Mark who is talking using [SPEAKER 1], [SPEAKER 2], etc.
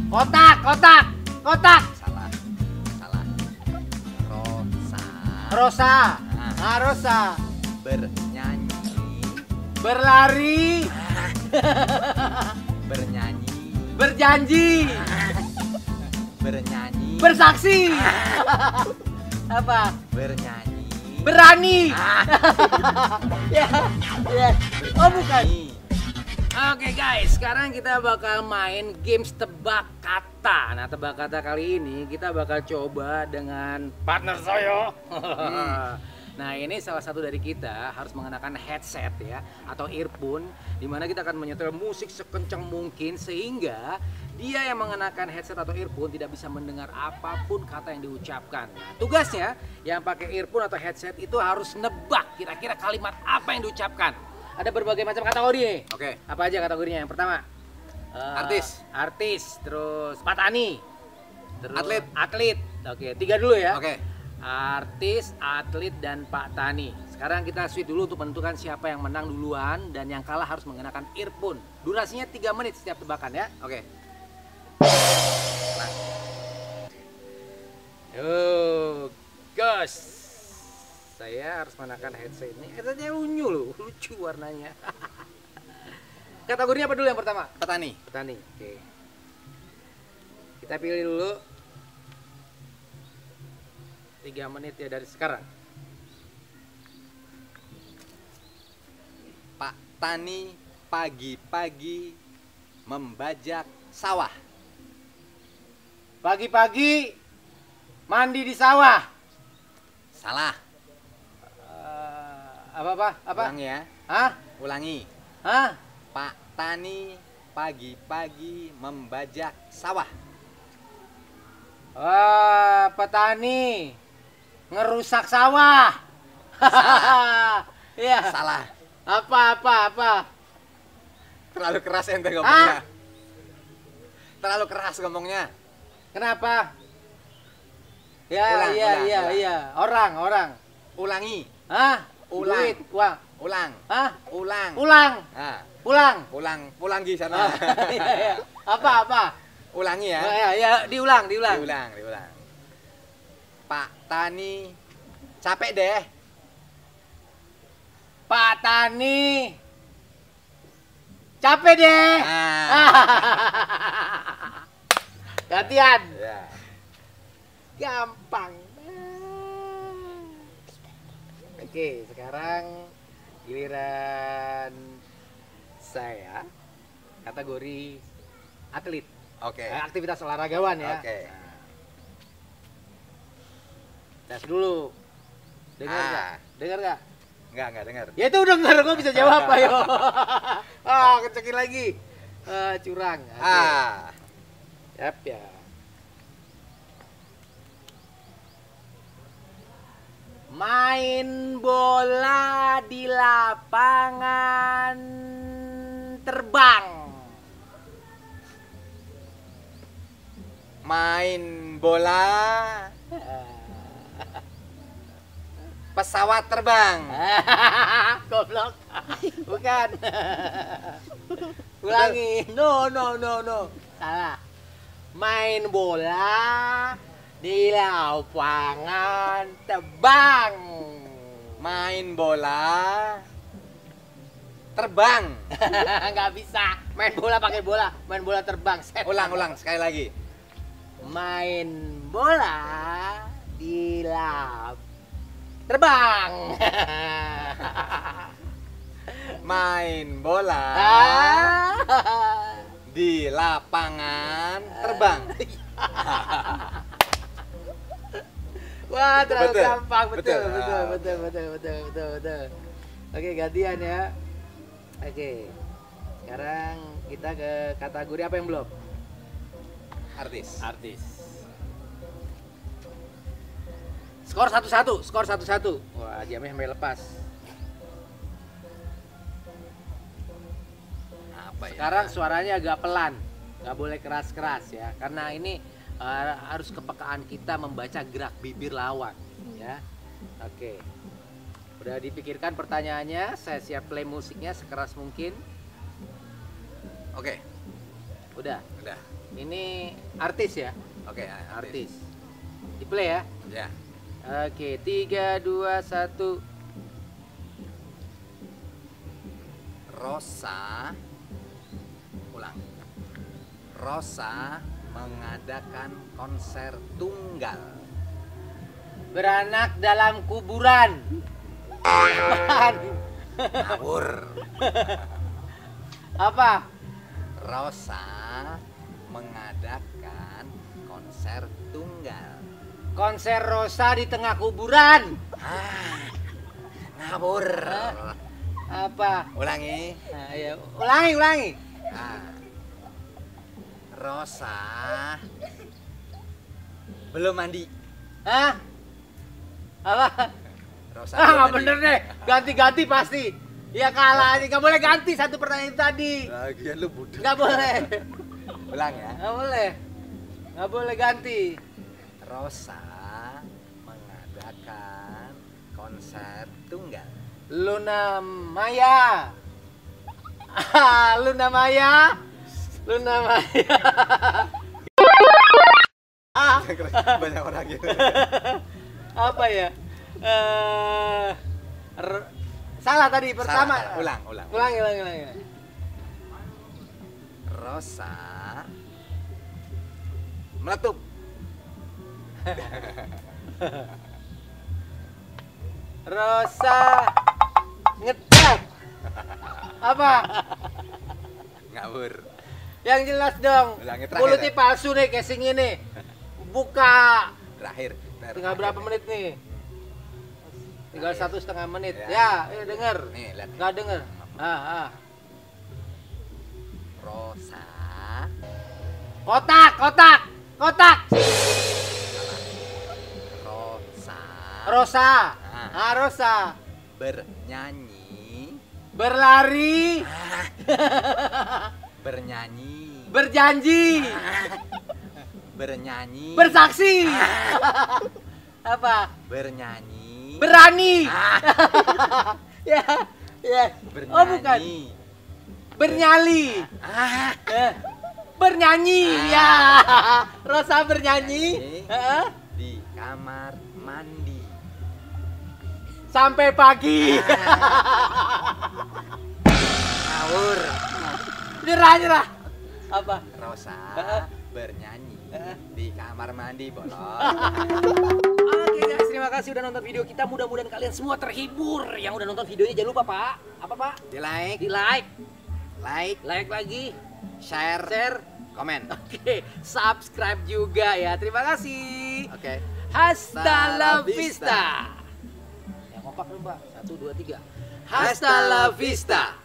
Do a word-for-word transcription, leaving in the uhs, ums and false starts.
[SPEAKER 1] Kotak, kotak, kotak.
[SPEAKER 2] Salah. Salah. Rosa.
[SPEAKER 1] Rosa.
[SPEAKER 2] Nah.
[SPEAKER 1] Ah, Rosa.
[SPEAKER 2] Bernyanyi.
[SPEAKER 1] Berlari.
[SPEAKER 2] Bernyanyi.
[SPEAKER 1] Berjanji.
[SPEAKER 2] Bernyanyi.
[SPEAKER 1] Bersaksi. Apa?
[SPEAKER 2] Bernyanyi.
[SPEAKER 1] Berani. Ya, ya. Oh bukan. Oke guys, sekarang kita bakal main games tebak kata. Nah, tebak kata kali ini kita bakal coba dengan partner saya. Nah, ini salah satu dari kita harus mengenakan headset ya atau earphone, di mana kita akan menyetel musik sekencang mungkin sehingga dia yang mengenakan headset atau earphone tidak bisa mendengar apapun kata yang diucapkan. Nah, tugasnya yang pakai earphone atau headset itu harus nebak kira-kira kalimat apa yang diucapkan. Ada berbagai macam kategori nih.
[SPEAKER 2] Oke.
[SPEAKER 1] Apa aja kategorinya? Yang pertama, uh,
[SPEAKER 2] Artis.
[SPEAKER 1] Artis, terus petani, terus
[SPEAKER 2] Atlet.
[SPEAKER 1] Atlet. Oke, tiga dulu ya.
[SPEAKER 2] Oke.
[SPEAKER 1] Artis, atlet, dan Pak Tani. Sekarang kita switch dulu untuk menentukan siapa yang menang duluan dan yang kalah harus mengenakan earphone. Durasinya tiga menit setiap tebakan ya.
[SPEAKER 2] Oke.
[SPEAKER 1] Yo, Gus. Saya harus mengenakan headset ini. Headsetnya unyu loh, lucu warnanya. Kategorinya apa dulu yang pertama?
[SPEAKER 2] Petani.
[SPEAKER 1] Petani. Oke. Kita pilih dulu. Tiga menit ya dari sekarang.
[SPEAKER 2] Pak Tani pagi-pagi membajak sawah.
[SPEAKER 1] Pagi-pagi mandi di sawah.
[SPEAKER 2] Salah.
[SPEAKER 1] Eh, apa apa apa?
[SPEAKER 2] Ulangi ya.
[SPEAKER 1] Hah?
[SPEAKER 2] Ulangi.
[SPEAKER 1] Hah?
[SPEAKER 2] Pak Tani pagi-pagi membajak sawah.
[SPEAKER 1] Wah, petani ngerusak sawah. Iya.
[SPEAKER 2] Salah.
[SPEAKER 1] Apa apa apa?
[SPEAKER 2] Terlalu keras ente ngomongnya.
[SPEAKER 1] Hah?
[SPEAKER 2] Terlalu keras ngomongnya.
[SPEAKER 1] Kenapa? Ya,
[SPEAKER 2] Ulang,
[SPEAKER 1] iya,
[SPEAKER 2] ulang,
[SPEAKER 1] iya,
[SPEAKER 2] ulang.
[SPEAKER 1] iya. Orang, orang.
[SPEAKER 2] Ulangi.
[SPEAKER 1] Hah?
[SPEAKER 2] Ulang.
[SPEAKER 1] Duit, uang.
[SPEAKER 2] Ulang.
[SPEAKER 1] Hah?
[SPEAKER 2] Ulang.
[SPEAKER 1] Pulang,
[SPEAKER 2] Nah,
[SPEAKER 1] pulang.
[SPEAKER 2] pulang, pulang di sana.
[SPEAKER 1] Ah, iya, iya. Apa, apa?
[SPEAKER 2] Ulangi ya.
[SPEAKER 1] Ya, ya, ya, diulang, diulang.
[SPEAKER 2] Diulang, diulang. Pak Tani capek deh.
[SPEAKER 1] Pak Tani capek deh.
[SPEAKER 2] Nah.
[SPEAKER 1] Gantian.
[SPEAKER 2] Ya.
[SPEAKER 1] Gampang. Oke, sekarang giliran saya. Kategori atlet.
[SPEAKER 2] Oke.
[SPEAKER 1] Eh, aktivitas olahragawan ya.
[SPEAKER 2] Oke.
[SPEAKER 1] Nah. Tes dulu. Dengar
[SPEAKER 2] Ah.
[SPEAKER 1] nggak? Dengar nggak?
[SPEAKER 2] Enggak, enggak dengar.
[SPEAKER 1] Ya itu denger, gua bisa jawab ayo. Ah, kecekin lagi. Ah, curang. Oke.
[SPEAKER 2] Ah.
[SPEAKER 1] Yap ya. Main bola di lapangan terbang.
[SPEAKER 2] Main bola pesawat terbang.
[SPEAKER 1] Goblok. Bukan. Ulangi. No, no, no, no. Salah. Main bola di lapangan terbang.
[SPEAKER 2] Main bola terbang.
[SPEAKER 1] Nggak bisa. Main bola pakai bola. Main bola terbang. Set.
[SPEAKER 2] Ulang, ulang sekali lagi.
[SPEAKER 1] Main bola di lap terbang.
[SPEAKER 2] Main bola
[SPEAKER 1] Ah.
[SPEAKER 2] di lapangan terbang.
[SPEAKER 1] Wah, terlalu
[SPEAKER 2] Betul.
[SPEAKER 1] gampang. Betul,
[SPEAKER 2] Betul.
[SPEAKER 1] betul, betul,
[SPEAKER 2] Ah,
[SPEAKER 1] betul, betul, betul, betul, betul. Oke, gantian ya. Oke. Sekarang kita ke kategori apa yang belum?
[SPEAKER 2] Artis.
[SPEAKER 1] Artis. Skor satu satu, skor satu satu. Wah, jamnya sampai lepas.
[SPEAKER 2] Apa ya?
[SPEAKER 1] Sekarang suaranya agak pelan, nggak boleh keras-keras ya, karena ini uh, harus kepekaan kita membaca gerak bibir lawan, ya. Oke. Udah dipikirkan pertanyaannya, saya siap play musiknya sekeras mungkin.
[SPEAKER 2] Oke,
[SPEAKER 1] Udah.
[SPEAKER 2] udah.
[SPEAKER 1] Ini artis ya?
[SPEAKER 2] Oke,
[SPEAKER 1] Artis. Di play ya?
[SPEAKER 2] Ya.
[SPEAKER 1] Oke, tiga, dua, satu.
[SPEAKER 2] Rosa. Ulang. Rosa mengadakan konser tunggal.
[SPEAKER 1] Beranak dalam kuburan.
[SPEAKER 2] Ngawur.
[SPEAKER 1] Apa?
[SPEAKER 2] Rosa mengadakan konser tunggal.
[SPEAKER 1] Konser Rosa di tengah kuburan.
[SPEAKER 2] Ah, ngawur.
[SPEAKER 1] Apa?
[SPEAKER 2] Ulangi.
[SPEAKER 1] Nah, ya. Ulangi, ulangi.
[SPEAKER 2] Ah. Rosa belum mandi.
[SPEAKER 1] Hah? Apa?
[SPEAKER 2] Rosa
[SPEAKER 1] Ah,
[SPEAKER 2] belum
[SPEAKER 1] nggak
[SPEAKER 2] mandi.
[SPEAKER 1] bener deh. Ganti-ganti pasti. Ya kalah aja. Nggak boleh ganti satu pertanyaan tadi.
[SPEAKER 2] Lagian lu bodoh.
[SPEAKER 1] Nggak boleh.
[SPEAKER 2] Ulang ya.
[SPEAKER 1] Nggak boleh. Nggak boleh ganti.
[SPEAKER 2] Rosa mengadakan konser tunggal.
[SPEAKER 1] Luna Maya. Ah, Luna Maya. Luna Maya. Ah,
[SPEAKER 2] Banyak orang gitu.
[SPEAKER 1] apa ya? Eh, r- salah tadi pertama.
[SPEAKER 2] Salah, salah. Ulang, ulang.
[SPEAKER 1] Ulangi, ulangi, ulangi.
[SPEAKER 2] Rosa meletup.
[SPEAKER 1] Rosa ngecat. Apa?
[SPEAKER 2] Ngawur.
[SPEAKER 1] Yang jelas dong.
[SPEAKER 2] Ulangi terakhir,
[SPEAKER 1] Mulutnya
[SPEAKER 2] ya?
[SPEAKER 1] palsu nih casing ini. Buka.
[SPEAKER 2] Terakhir.
[SPEAKER 1] Tinggal berapa menit nih? Tinggal
[SPEAKER 2] Terakhir.
[SPEAKER 1] satu setengah menit.
[SPEAKER 2] Ya.
[SPEAKER 1] Ya, ya denger.
[SPEAKER 2] Nih, lihat.
[SPEAKER 1] Nggak denger. Ah, ah.
[SPEAKER 2] Rosa
[SPEAKER 1] Kotak, kotak, kotak.
[SPEAKER 2] Rosa
[SPEAKER 1] Rosa.
[SPEAKER 2] Ah.
[SPEAKER 1] Ah, Rosa.
[SPEAKER 2] bernyanyi
[SPEAKER 1] Berlari.
[SPEAKER 2] bernyanyi
[SPEAKER 1] Berjanji.
[SPEAKER 2] bernyanyi
[SPEAKER 1] Bersaksi. Apa?
[SPEAKER 2] bernyanyi
[SPEAKER 1] Berani. Ya, ya.
[SPEAKER 2] bernyanyi
[SPEAKER 1] Oh, bukan. Bernyali.
[SPEAKER 2] ah
[SPEAKER 1] Eh, Bernyanyi. Ya. Rosa bernyanyi.
[SPEAKER 2] Bernyanyi.
[SPEAKER 1] Heeh.
[SPEAKER 2] di kamar mandi.
[SPEAKER 1] Sampai pagi.
[SPEAKER 2] Ngawur.
[SPEAKER 1] Nyerah, nyerah. Apa?
[SPEAKER 2] Rosa
[SPEAKER 1] Heeh.
[SPEAKER 2] bernyanyi
[SPEAKER 1] Heeh.
[SPEAKER 2] di kamar mandi bolong.
[SPEAKER 1] Oke guys, terima kasih udah nonton video kita. Mudah-mudahan kalian semua terhibur. Yang udah nonton videonya jangan lupa Pak. Apa Pak?
[SPEAKER 2] Di like,
[SPEAKER 1] Di like,
[SPEAKER 2] like,
[SPEAKER 1] like lagi,
[SPEAKER 2] share,
[SPEAKER 1] share.
[SPEAKER 2] komen.
[SPEAKER 1] Oke, subscribe juga ya. Terima kasih.
[SPEAKER 2] Oke.
[SPEAKER 1] Hasta la
[SPEAKER 2] Hasta la vista.
[SPEAKER 1] vista. Yang kompak dong Pak. Satu, dua, tiga.
[SPEAKER 2] Hasta la vista.